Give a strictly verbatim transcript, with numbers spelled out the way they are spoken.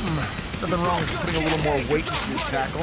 Hmm, nothing wrong with putting a little more weight into your tackle.